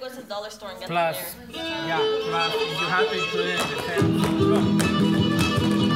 go to the dollar store and get Plus, them there. yeah, plus you have to include it in the same.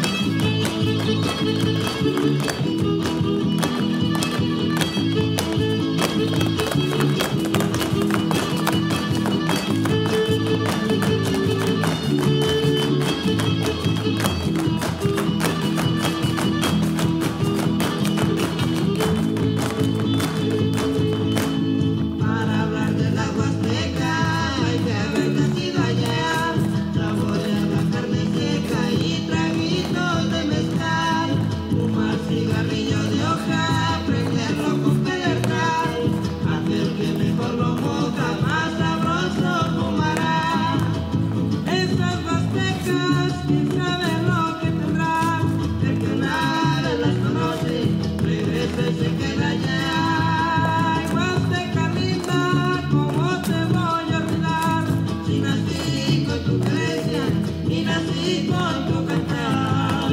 Para hablar de la Huasteca hay que haber nacido allá, saborear la carne seca y traguitos de mezcal, fumar cigarrillo de hoja, prenderlo con pedernal, aquel que mejor lo moja, más sabroso fumará. Esas Huastecas, quién sabe lo que tendrán, el que nada las conoce, regresa y se queda allá. Ay, Huasteca linda, ¿cómo te voy a olvidar? Si nací con tu iglesia y nací con tu cantar.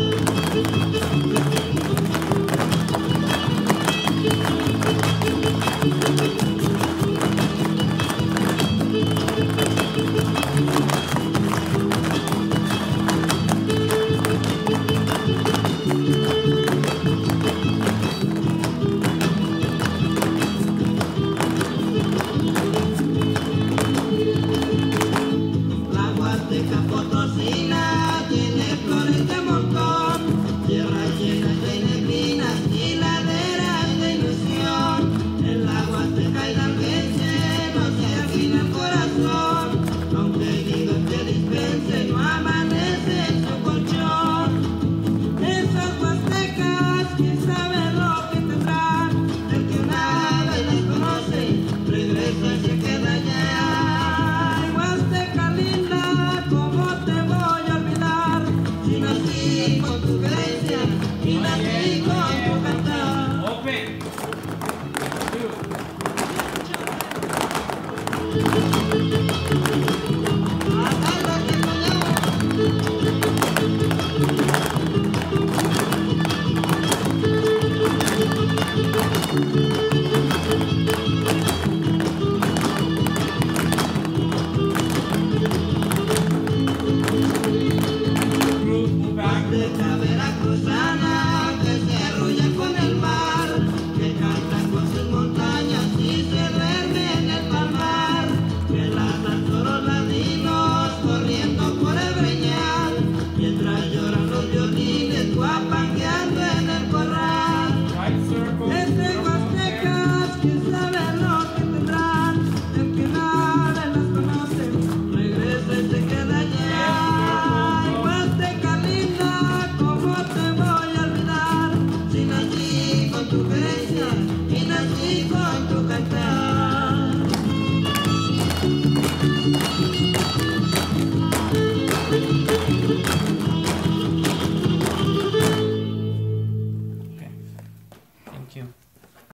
La Huasteca potosina tiene flores de montón, tierras llenas de neblinas y laderas de ilusión. En la Huasteca hidalguense no se afina el corazón, aunque digan que dispense no amanece en su colchón. Esas Huastecas, quién sabe lo que tendrán, el que nada las conoce, regresa y se queda allá. Ay, Huasteca linda, ¿cómo te voy a olvidar? Si nací con tu iglesia y nací con tu cantar. Open. Two.